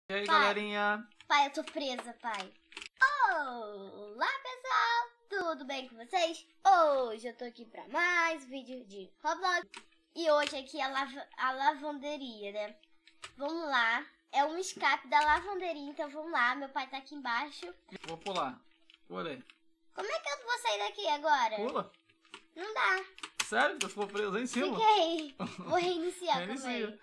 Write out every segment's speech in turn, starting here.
E aí, galerinha? Pai, eu tô presa, pai. Olá, pessoal! Tudo bem com vocês? Hoje eu tô aqui pra mais vídeo de Roblox. E hoje aqui é a lavanderia, né? Vamos lá. É um escape da lavanderia, então vamos lá. Meu pai tá aqui embaixo. Vou pular. Pulei. Como é que eu vou sair daqui agora? Pula. Não dá. Sério? Tu ficou preso aí em cima? Fiquei. Vou reiniciar Reinicia. também.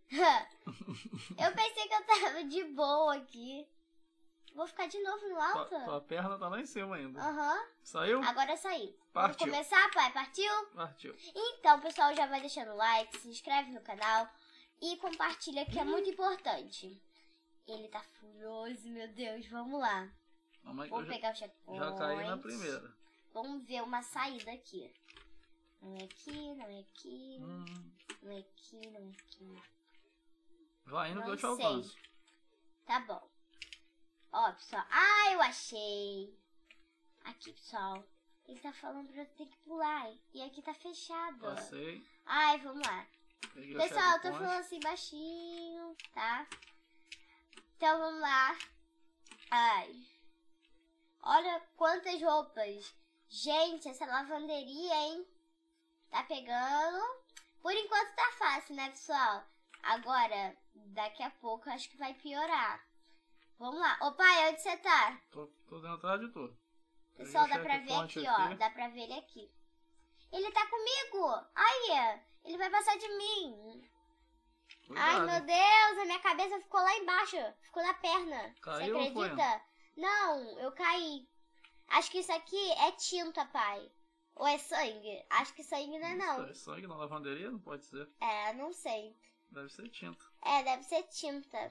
Eu pensei que eu tava de boa aqui. Vou ficar de novo no alto? Tua perna tá lá em cima ainda. Aham. Saiu? Agora eu saí. Partiu. Vamos começar, pai? Partiu? Partiu. Então, pessoal, já vai deixando o like, se inscreve no canal e compartilha, que é muito importante. Ele tá furioso, meu Deus. Vamos lá. Mamãe, Vou pegar o checkpoint. já caí na primeira. Vamos ver uma saída aqui. Não é aqui, não é aqui. Não é aqui, não é aqui. Vai indo que eu te Não sei. alcanço. Tá bom. Ó, pessoal. Ah, eu achei. Aqui, pessoal. Ele tá falando pra eu ter que pular. E aqui tá fechado. Passei. Ai, vamos lá. Peguei o Pessoal, eu tô checkpoint. falando assim baixinho, tá? Então vamos lá. Ai. Olha quantas roupas. Gente, essa lavanderia, hein? Tá pegando. Por enquanto tá fácil, né, pessoal? Agora, daqui a pouco, acho que vai piorar. Vamos lá. Ô, pai, onde você tá? Tô dentro atrás de tu. Pessoal, Peguei dá o pra ver checkpoint aqui, ó. Dá pra ver ele aqui. Ele tá comigo. Aí, ele vai passar de mim. Ai, Cuidado. meu Deus, a minha cabeça ficou lá embaixo. Ficou na perna. Caiu Você ou foi? acredita? Não, eu caí. Acho que isso aqui é tinta, pai. Ou é sangue? Acho que sangue não é, não. Isso é sangue na lavanderia? Não pode ser. É, não sei. Deve ser tinta. É, deve ser tinta.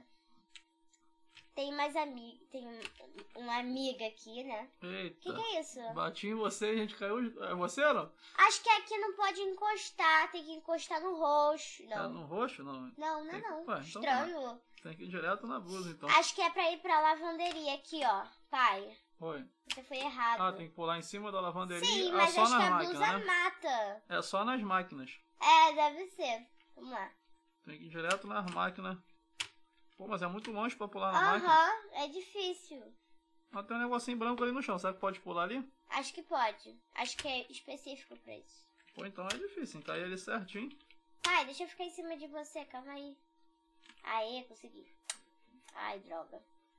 Tem mais amiga. Tem uma amiga aqui, né? Eita. O que é isso? Bati em você e a gente caiu. É você ou não? Acho que aqui não pode encostar. Tem que encostar no roxo. É Não. no roxo? Não. Não, não é Tem que- não. Ué, então Estranho. Tem que ir direto na blusa, então. Acho que é pra ir pra lavanderia aqui, ó. Pai, Oi. você foi errado. Ah, tem que pular em cima da lavanderia. Sim, Ah, mas só acho que nas a máquinas, blusa né? mata. É só nas máquinas. É, deve ser. Vamos lá. Tem que ir direto nas máquinas. Pô, mas é muito longe pra pular na máquina. Aham, é difícil. Mas tem um negocinho branco ali no chão. Será que pode pular ali? Acho que pode. Acho que é específico pra isso. Pô, então é difícil. Cair ali certinho. Pai, deixa eu ficar em cima de você, calma aí. Aê, consegui. Ai, droga.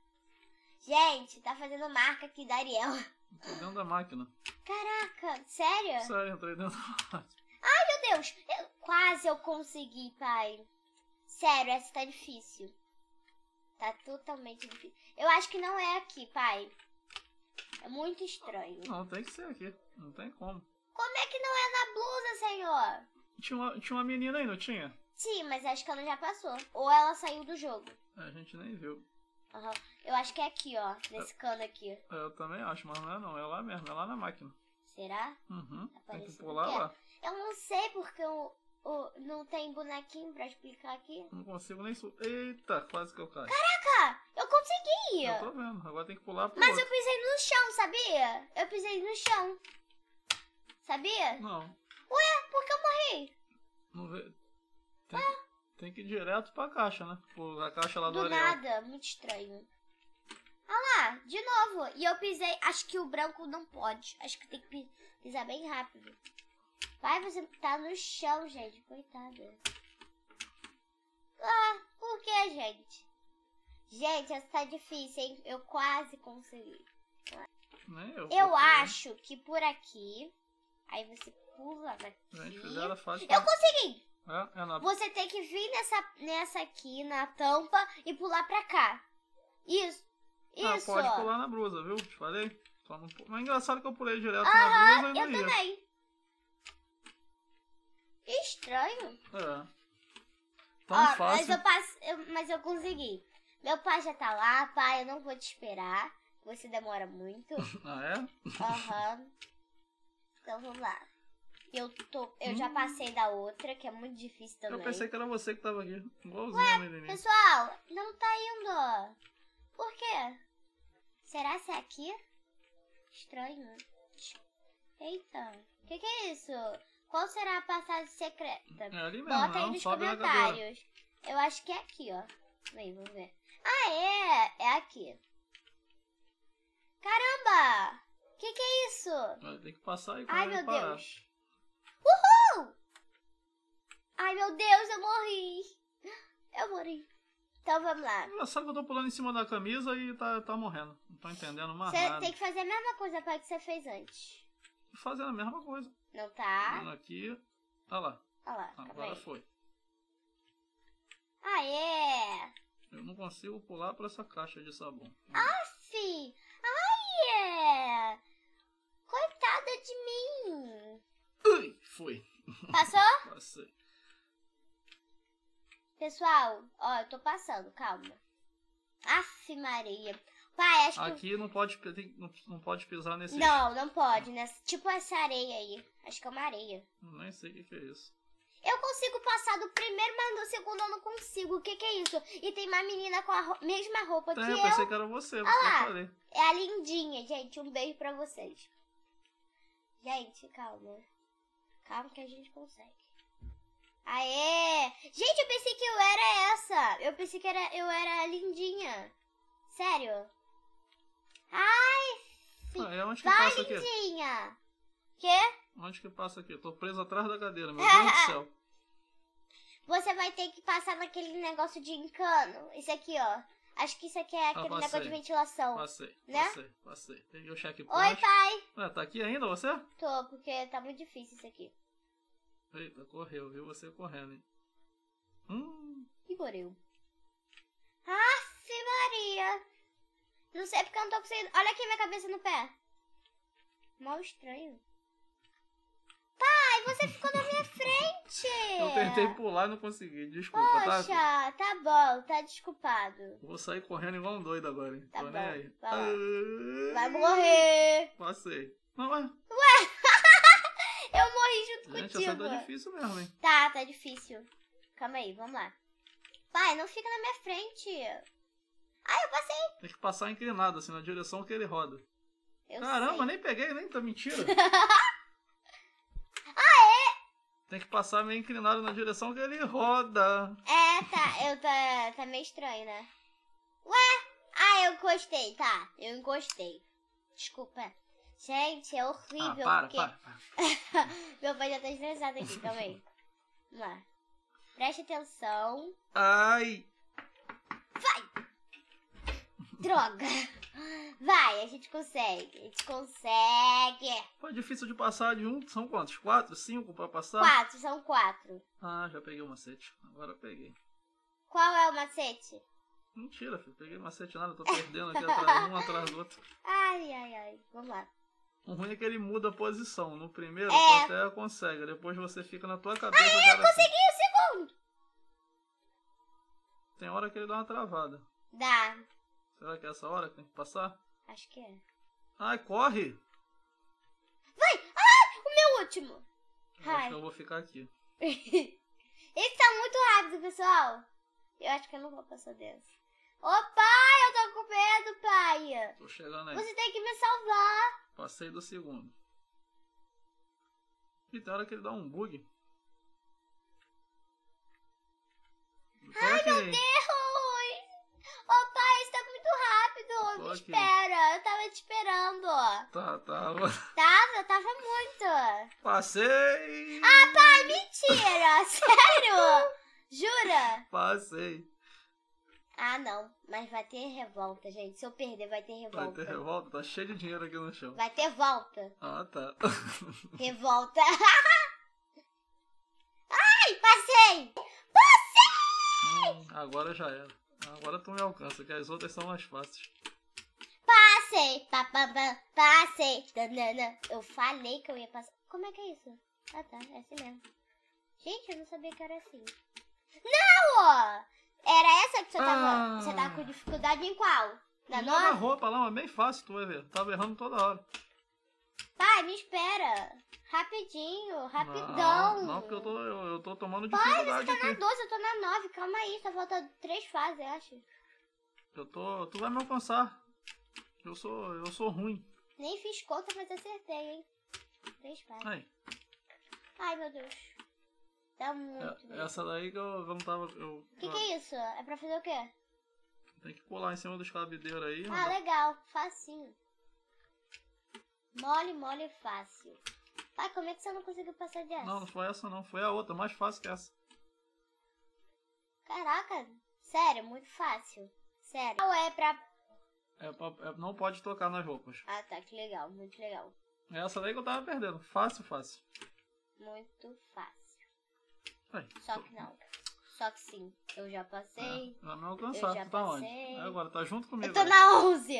Gente, tá fazendo marca aqui da Ariel. Tô dentro da máquina. Caraca, sério? Sério, entrei dentro da máquina. Meu Deus, quase eu consegui, pai. Sério, essa tá difícil. Tá totalmente difícil. Eu acho que não é aqui, pai. É muito estranho. Não, tem que ser aqui. Não tem como. Como é que não é na blusa, senhor? Tinha uma menina aí, não tinha? Sim, mas acho que ela já passou. Ou ela saiu do jogo. A gente nem viu. Aham. Eu acho que é aqui, ó. Nesse cano aqui. Eu também acho, mas não é não. É lá mesmo, é lá na máquina. Será? Uhum. Tem que Apareceu pular aqui. lá. Eu não sei porque não tem bonequinho pra explicar aqui. Não consigo nem subir. Eita, quase que eu caio. Caraca, eu consegui! Eu tô vendo. Agora tem que pular pro Mas outro. eu pisei no chão, sabia? Eu pisei no chão. Sabia? Não, Ué, por que eu morri? não vê. Tem que ir direto pra caixa, né? A caixa lá do Do Ariel. nada, muito estranho. Ah lá, de novo. E eu pisei, acho que o branco não pode. Acho que tem que pisar bem rápido. Vai, você tá no chão, gente. Coitada. Ah, por que, gente? Gente, essa tá difícil, hein? Eu quase consegui. Nem eu. Eu porque acho que por aqui. Aí você pula daqui. A gente fizeram fácil. Eu consegui! É na... Você tem que vir nessa aqui, na tampa, e pular pra cá. Isso. Ah, Isso. pode pular na blusa, viu? Te falei. Só não... Mas é engraçado que eu pulei direto Aham, na blusa e eu não ia. também. Estranho. É. Tão Ó, fácil. mas eu consegui. Meu pai já tá lá, pai, eu não vou te esperar. Você demora muito. Ah, é? Aham. Então vamos lá. Eu já passei da outra, que é muito difícil também. Eu pensei que era você que tava aqui. Igualzinho a menininha. Pessoal, não tá indo. Por quê? Será que é aqui? Estranho. Eita. O que é isso? Qual será a passagem secreta? É ali mesmo, Bota aí não nos sobe na cadeira. comentários. Eu acho que é aqui, ó. Vem, vamos ver. Ah, aqui. Caramba! Que é isso? Vai ter que passar aí. Ai, meu parar. Deus. Uhul! Ai, meu Deus, eu morri. Eu morri. Então vamos lá. Engraçado que eu tô pulando em cima da camisa e tá morrendo. Não tô entendendo mais Você nada. tem que fazer a mesma coisa pai, que você fez antes. Tô fazendo a mesma coisa. Não tá? Vindo aqui. Olha lá. Olha lá, calma Agora aí. foi. Aê! Eu não consigo pular pra essa caixa de sabão. Fih! Ai, coitada de mim! Ui, foi. Passou? Passei. Pessoal, ó, eu tô passando, calma. Aff, Maria. Pai, acho que... Aqui não pode pisar nesse... Não pode, né? Tipo essa areia aí. Acho que é uma areia. Nem sei o que é isso. Eu consigo passar do primeiro, mas do segundo eu não consigo. O que é isso? E tem uma menina com a mesma roupa que Eu eu. pensei que era você, por isso que eu falei. É a Lindinha, gente. Um beijo pra vocês. Gente, calma. Calma que a gente consegue. Aê! Gente, eu pensei que eu era essa. Eu pensei que eu era a Lindinha. Sério. Ai, É onde que vai, passa aqui? Lindinha. Quê? Onde que passa aqui? Eu tô preso atrás da cadeira, meu Deus do céu. Você vai ter que passar naquele negócio de encano. Isso aqui, ó. Acho que isso aqui é aquele negócio de ventilação. Passei, né? passei. Peguei o checkpoint. Oi, pai. Ué, tá aqui ainda você? Tô, porque tá muito difícil isso aqui. Eita, correu, viu você correndo, hein? E morreu. Aff, Maria. Não sei porque eu não tô conseguindo. Olha aqui minha cabeça no pé. Mal estranho. Pai, você ficou na minha frente. Eu tentei pular e não consegui, desculpa, tá? Poxa, tá bom, tá desculpado. Vou sair correndo igual um doido agora, hein? Tá Tô bom, nem aí. vai lá. Vai morrer. Passei. Não, ué. Eu morri junto Gente, contigo. essa tá difícil mesmo, hein? Tá difícil. Calma aí, vamos lá. Pai, não fica na minha frente. Ai, eu passei. Tem que passar inclinado, assim, na direção que ele roda. Eu Caramba, sei. nem peguei, nem tá mentira. Tem que passar meio inclinado na direção que ele roda. Tá meio estranho, né? Ué? Eu encostei, tá. Eu encostei. Desculpa. Gente, é horrível. Para. Meu pai já tá estressado aqui, calma aí. Vamos lá. Preste atenção. Ai. Droga. Vai, a gente consegue. A gente consegue. Foi difícil de passar de um. São quantos? 4, 5 pra passar? 4, são 4. Ah, já peguei o macete. Agora eu peguei. Qual é o macete? Mentira, filho. Peguei macete nada. Tô perdendo aqui atrás, um atrás do outro. Ai. Vamos lá. O ruim é que ele muda a posição. No primeiro, É. tu até consegue. Depois você fica na tua cabeça. Eu consegui o segundo. Tem hora que ele dá uma travada. Dá. Será que é essa hora que tem que passar? Acho que é. Ai, corre! O meu último. Eu acho que eu vou ficar aqui. Esse tá muito rápido, pessoal. Eu acho que eu não vou passar dessa. Ô, pai, eu tô com medo, pai. Tô chegando aí. Você tem que me salvar. Passei do segundo. E tem hora que ele dá um bug. Ai, meu Deus. Ô, pai, isso tá muito rápido. Me espera. Eu tava te esperando. Tá. Tava muito. Passei! Ah, pai, mentira. Sério? Jura? Passei. Ah, não. Mas vai ter revolta, gente. Se eu perder, vai ter revolta. Vai ter revolta? Tá cheio de dinheiro aqui no chão. Vai ter volta. Ah, tá. Revolta. Ai, passei. Passei! Agora já era. Agora tu me alcança, que as outras são mais fáceis. Passei. Passei. Danana. Eu falei que eu ia passar. Como é que é isso? Ah, tá. É assim mesmo. Gente, eu não sabia que era assim. Não! Era essa que você tava... Você tava com dificuldade em qual? Na Não na 9? roupa lá, mas bem fácil, tu vai ver. Tava errando toda hora. Pai, me espera. Rapidinho, rapidão. Não, porque eu tô tomando Pai, dificuldade você tá na aqui. 12, eu tô na 9. Calma aí, só falta 3 fases, eu acho. Tu vai me alcançar. Eu sou ruim. Nem fiz conta, mas acertei, hein? 3 fases. Aí. Ai, meu Deus. Dá muito. Essa daí que eu não tava... O que é isso? É pra fazer o quê? Tem que pular em cima dos cabideiros aí. Ah, legal. Facinho. Mole, mole, fácil. Pai, como é que você não conseguiu passar dessa? Não, não foi essa não. Foi a outra, mais fácil que essa. Caraca. Sério, muito fácil. Sério. Ou é pra... Não pode tocar nas roupas. Ah, tá. Que legal. Muito legal. É essa daí que eu tava perdendo. Fácil, fácil. Muito fácil. Aí, Só que não. Só que sim. Eu já passei. Já me alcançar. Eu já Tu tá onde? passei. Agora, tá junto comigo. Eu tô aí. na 11.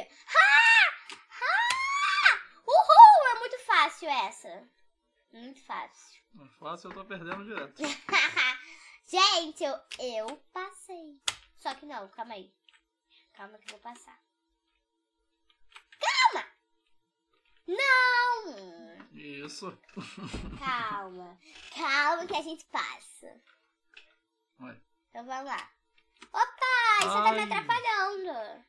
Uhul! É muito fácil essa. Muito fácil. É fácil, eu tô perdendo direto. Gente, eu passei. Só que não, calma aí. Calma que eu vou passar. Calma! Não! Isso. Calma. Calma que a gente passa. Vai. Então vamos lá. Opa, você tá me Ai. atrapalhando.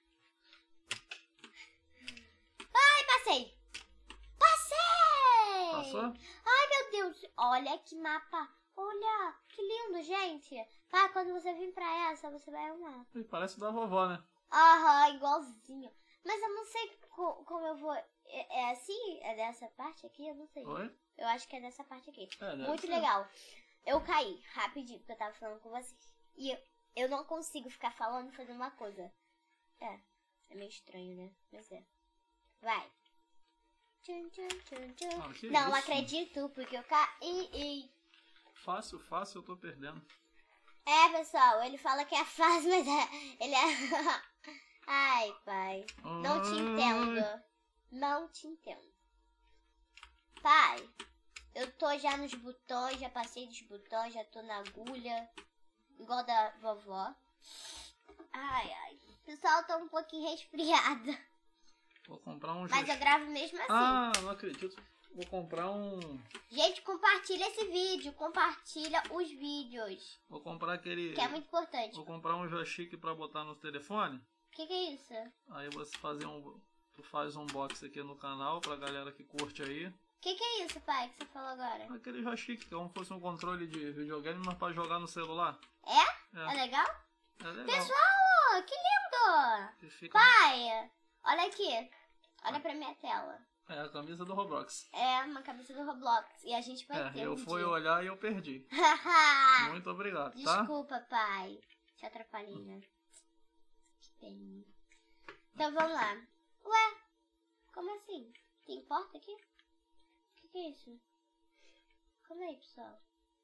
Ai, passei. Passei! Passou? Ai, meu Deus. Olha que mapa. Olha, que lindo, gente. Pai, quando você vir pra essa, você vai amar. Ih, parece da vovó, né? Aham, igualzinho. Mas eu não sei como eu vou... É assim? É dessa parte aqui? Eu não sei. Oi? Eu acho que é dessa parte aqui. É, deve Muito ser. legal. Eu caí rapidinho, porque eu tava falando com vocês. E eu não consigo ficar falando e fazendo uma coisa. É meio estranho, né? Mas é. Vai. Tchum, tchum, tchum, tchum. Ah, que Não isso? acredito, porque eu caí. Fácil, fácil, eu tô perdendo. É, pessoal, ele fala que é fácil, mas ele é... Ai, pai. Não te entendo. Não te entendo. Pai, eu tô já nos botões, já passei dos botões, já tô na agulha. Igual da vovó. Ai, ai. Pessoal, tô um pouquinho resfriada. Vou comprar um Mas eu gravo mesmo assim. Ah, não acredito. Vou comprar um... Gente, compartilha esse vídeo. Compartilha os vídeos. Vou comprar aquele... Que é muito importante. Vou comprar um joystick pra botar no telefone. O que é isso? Aí você fazer um... Tu faz um unboxing aqui no canal pra galera que curte aí. O que é isso, pai, que você falou agora? Aquele joystick, que é como se fosse um controle de videogame, mas pra jogar no celular. É? É, É legal? é legal. Pessoal, que lindo! E fica... Pai, olha aqui. Olha pra minha tela. É a camisa do Roblox. É uma cabeça do Roblox. E a gente vai ter Eu um fui dia. olhar e eu perdi. Muito obrigado, tá? Desculpa, pai. Te atrapalhei, né? Que pena. Então vamos lá. Ué, como assim? Tem porta aqui? O que é isso? Calma aí, pessoal.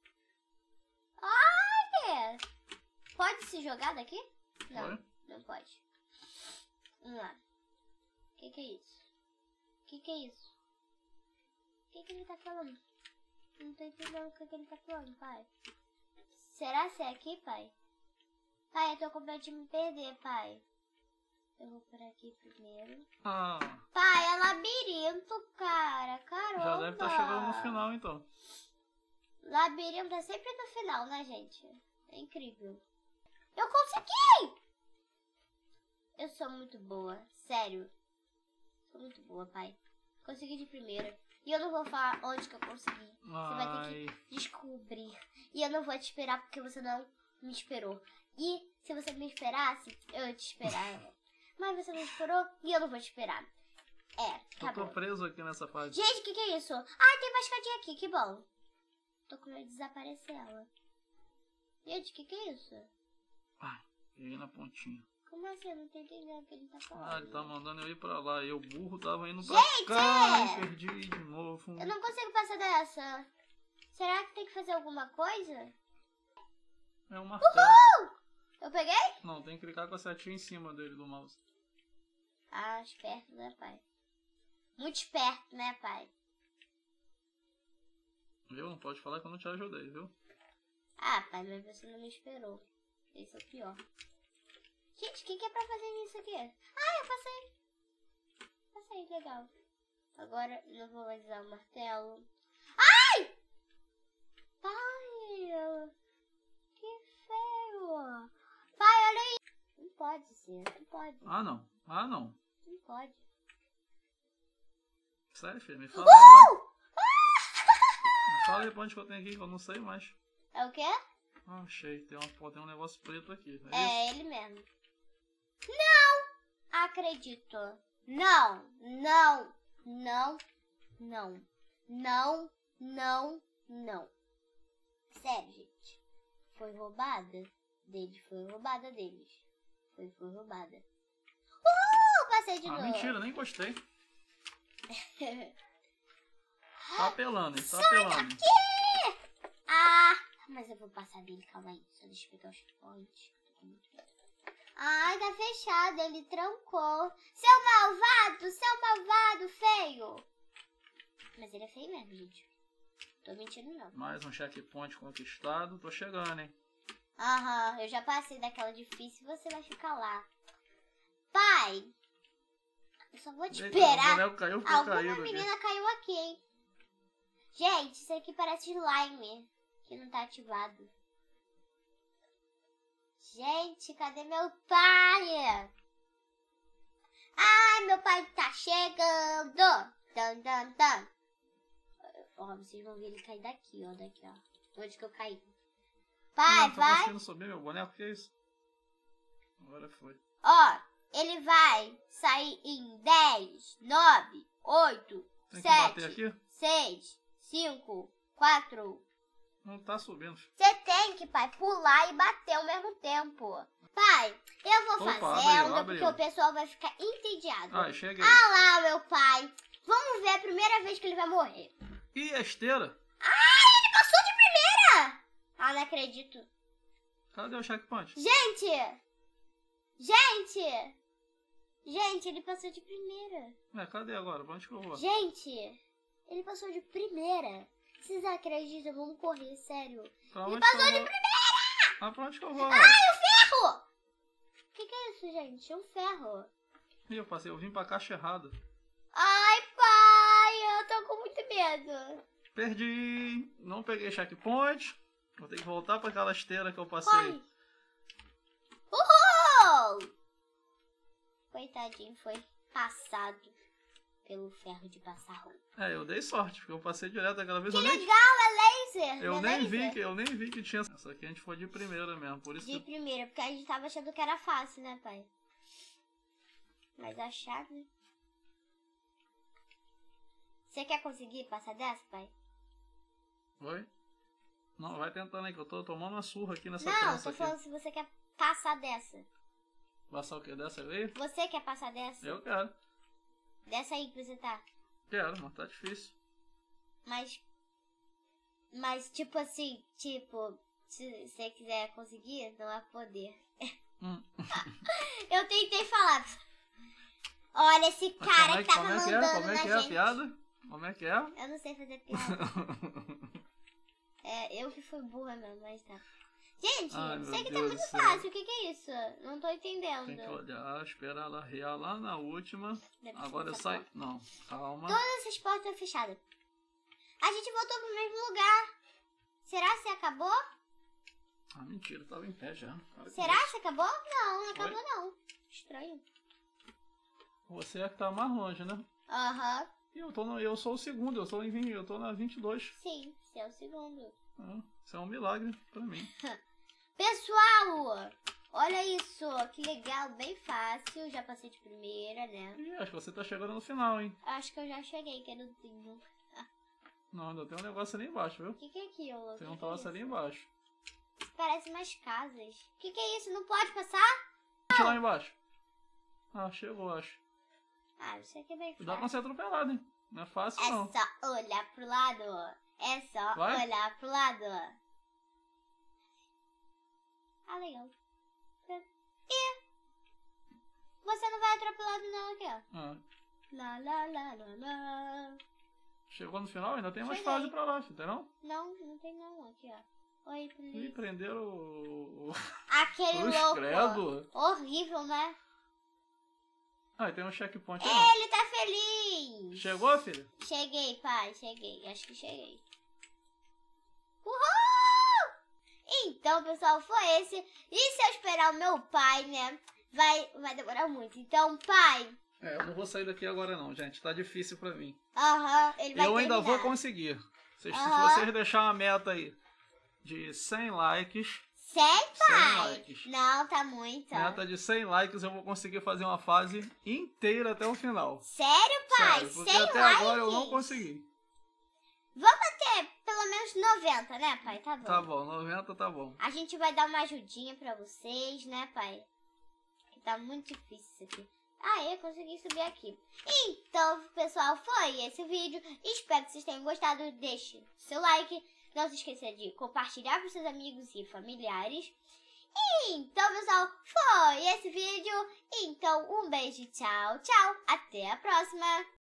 Ai! Pode se jogar daqui? Não, Oi? não pode. Vamos lá. O que é isso? O que é isso? O que ele tá falando? Não tô entendendo o que ele tá falando, pai. Será que é aqui, pai? Pai, eu tô com medo de me perder, pai. Eu vou por aqui primeiro. Ah, Pai, é labirinto, cara. Caramba. já deve estar chegando no final, então. Labirinto é sempre no final, né, gente? É incrível. Eu consegui! Eu sou muito boa. Sério. Sou muito boa, pai. Consegui de primeira. E eu não vou falar onde que eu consegui. Você vai ter que descobrir. E eu não vou te esperar porque você não me esperou. E se você me esperasse, eu ia te esperar. Mas você não esperou e eu não vou te esperar. Eu tô preso aqui nessa fase. Gente, o que é isso? Ah, tem uma escadinha aqui, que bom. Tô com medo de desaparecer ela. Gente, o que é isso? Ah, peguei na pontinha. Como assim? Eu não tô entendendo o que ele tá falando. Ah, ele tá mandando eu ir pra lá. E o burro tava indo pra Gente, cá e perdi de novo. Eu não consigo passar dessa. Será que tem que fazer alguma coisa? É um martelo. Uhul! Eu peguei? Não, tem que clicar com a setinha em cima dele do mouse. Ah, esperto, né, pai? Muito esperto, né, pai? Viu? Não pode falar que eu não te ajudei, viu? Ah, pai, mas você não me esperou. Esse é o pior. Gente, o que é pra fazer isso aqui? Ah, eu passei. Passei, legal. Agora eu vou usar o martelo. Ai! Pai! Que feio! Pai, olha aí! Não pode ser, não pode. Ah, não. Ah, não. Não pode. Sério, filho? Me fala aí, vai. Me fala aí pra onde que eu tenho aqui, que eu não sei mais. É o quê? Ah, achei. Tem um negócio preto aqui. É É isso? ele mesmo. Não acredito. Não, não, não, não, não, não, não. Sério, gente. Foi roubada deles, foi roubada deles. Foi roubada. Passei de novo. Mentira, nem gostei. Tá apelando, hein? Tá apelando. Mas eu vou passar dele, calma aí. Só deixa eu pegar os pontos. Ai, tá fechado, ele trancou. Seu malvado, feio. Mas ele é feio mesmo, gente. Tô mentindo não. Mais um checkpoint conquistado. Tô chegando, hein? Aham, eu já passei daquela difícil, você vai ficar lá. Pai, eu só vou te esperar. Alguma menina caiu aqui, hein? Gente, isso aqui parece slime, que não tá ativado. Gente, cadê meu pai? Ai, meu pai tá chegando. Dan, dan, dan. Ó, vocês vão ver ele cair daqui, ó. Daqui, ó. Onde que eu caí? Pai, não, vai. Tô conseguindo subir meu boneco, que é isso? Agora foi. Ó, ele vai sair em 10, 9, 8, Tem que bater 7, aqui? 6, 5, 4... Não tá subindo. Você tem que, pai, pular e bater ao mesmo tempo. Pai, eu vou fazendo porque o pessoal vai ficar entediado. Ai, cheguei. Ah lá, meu pai. Vamos ver a primeira vez que ele vai morrer. E a esteira? Ele passou de primeira! Ah, não acredito. Cadê o checkpoint? Gente, ele passou de primeira. Cadê agora? Pra onde que eu vou? Gente, ele passou de primeira. Vocês acreditam? Vamos correr, sério. Ele passou de primeira! Ah, pra onde que eu vou? Ai, o ferro! O que é isso, gente? É um ferro. Ih, eu vim pra caixa errada. Ai, pai, eu tô com muito medo. Perdi. Não peguei checkpoint. Vou ter que voltar pra aquela esteira que eu passei. Corre. Uhul! Coitadinho, foi passado pelo ferro de passar roupa. Eu dei sorte, porque eu passei direto aquela vez. Que legal, é laser. Eu nem vi que tinha. Essa aqui a gente foi de primeira mesmo, por isso. De primeira, porque a gente tava achando que era fácil, né, pai? Mas a chave... Você quer conseguir passar dessa, pai? Oi? Não, vai tentando aí, que eu tô tomando uma surra aqui nessa trança aqui. trança Não, tô falando se você quer passar dessa. Passar o quê? Dessa aí? Você quer passar dessa? Eu quero. Dessa aí que você tá? Quero, mas tá difícil. Mas tipo assim, se você quiser conseguir, não há poder. Eu tentei falar. Olha esse cara que tava mandando na gente. Como é que é a piada? Como é que é? Eu não sei fazer piada. Eu que fui burra mesmo, mas tá. Gente, isso aqui tá muito fácil. O que é isso? Não tô entendendo. Tem que olhar, esperar ela rear lá na última. Agora eu saio. Não, calma. Todas essas portas estão fechadas. A gente voltou pro mesmo lugar. Será que acabou? Ah, mentira, tava em pé já. Será que acabou? Não acabou não. Estranho. Você é que tá mais longe, né? Aham. Eu sou o segundo, eu tô na 22. Sim, você é o segundo. Isso é um milagre pra mim. Pessoal, olha isso, que legal, bem fácil. Já passei de primeira, né? Acho que você tá chegando no final, hein? Acho que eu já cheguei, queridinho. Não, ainda tem um negócio ali embaixo, viu? O que é aquilo? Tem um troço ali embaixo. Parece mais casas. O que é isso? Não pode passar? Deixa lá embaixo. Chegou, acho. Isso aqui é bem fácil. Dá pra ser atropelado, hein? Não é fácil, não. É só olhar pro lado. É só olhar pro lado. Legal. E você não vai atropelado não aqui, ó. Lá, lá, lá, lá, lá. Chegou no final? Ainda tem mais fase pra lá, entendeu? Não tem não. Aqui, ó. Oi, polícia. E prenderam o... Aquele louco. Credo. Horrível, né? E tem um checkpoint aí. Ele tá feliz. Chegou, filho? Cheguei, pai. Cheguei. Acho que cheguei. Uhul! Então, pessoal, foi esse. E se eu esperar o meu pai, né? Vai demorar muito. Então, pai... Eu não vou sair daqui agora não, gente. Tá difícil pra mim. Ele vai Eu ainda vou conseguir. Se vocês deixarem uma meta aí de 100 likes... 100, 100 pai? likes. Não, tá muito. Meta de 100 likes, eu vou conseguir fazer uma fase inteira até o final. Sério, pai? Sério, porque 100 até likes? agora eu não consegui. Vamos bater pelo menos 90, né, pai? Tá bom. Tá bom, 90 tá bom. A gente vai dar uma ajudinha pra vocês, né, pai? Tá muito difícil isso aqui. Ah, eu consegui subir aqui. Então, pessoal, foi esse o vídeo. Espero que vocês tenham gostado. Deixe seu like. Não se esqueça de compartilhar com seus amigos e familiares. Então, pessoal, foi esse vídeo. Então, um beijo, tchau, tchau. Até a próxima.